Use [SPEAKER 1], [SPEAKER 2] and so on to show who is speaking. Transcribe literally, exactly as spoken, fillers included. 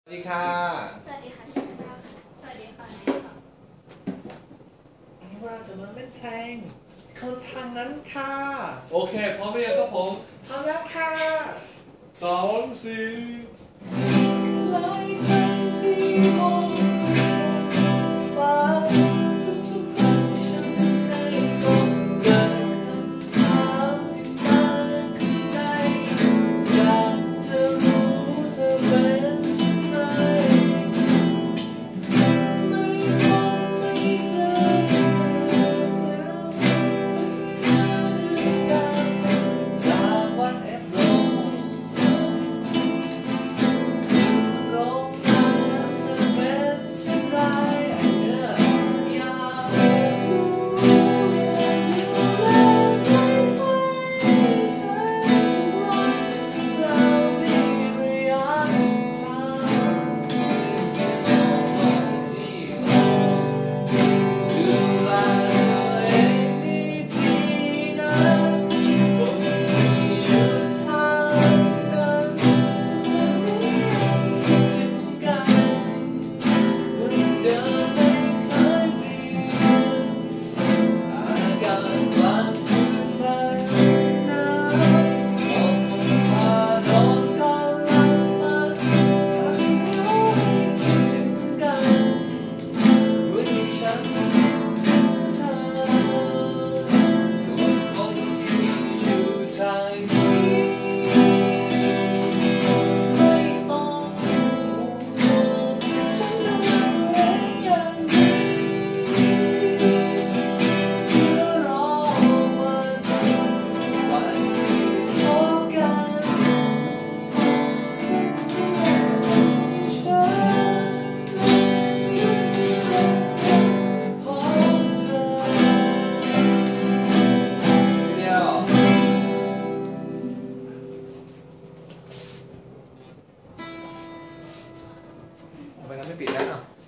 [SPEAKER 1] สวัสดีค่ะ
[SPEAKER 2] สวัสดีค่ะชิคกี้พายค่ะสวัสดีค่ะนายค่ะ
[SPEAKER 1] อันนี้เราจะมาเล่นเพลงคนทางนั้นค่ะโอเคพร้อมไหมครับผมทำแล้วค่ะสองสี่หลายครั้งที่มองฟ้าทุกๆครั้งฉันได้ต้องเกิดคำถามขึ้นมาข้างในอยากจะรู้เธอเป็นเช่นไรไม่คงไม่เจอจากวันเอฟลงลงมาเธอเป็นเช่นไรไอ้เนื้ออยากรู้อยากอยู่แล้วไม่ไหวเธอทุกวันเรามีระยะทางที่ไม่ต้องบอกที่ ดูแลตัวเองดีๆนะคงมีอยู่ทางนั้นคิดถึงกันเหมือนเดิมไม่เคยเปลี่ยนอากาศกลางคืนมันหนาวออกพาร้อนก็หลับฝันให้คิดถึงกันเหมือนที่ฉัน เธอส่วนคนที่อยู่ทางนี้ไม่ต้องห่วงฉันดูแลอย่างดีเพื่อรอวันวันพบกันฉันพบเธอ เดียวทำไมงั้นไม่ปิดแล้ว